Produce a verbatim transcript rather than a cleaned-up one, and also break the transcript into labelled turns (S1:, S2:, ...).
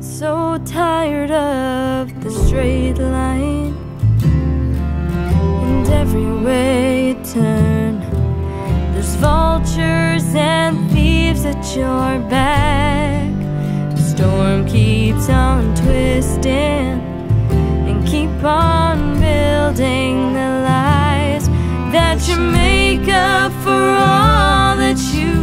S1: so tired of the straight line, and everywhere you turn there's vultures and thieves at your back. The storm keeps on twisting and keep on building the lies that you make up for all that you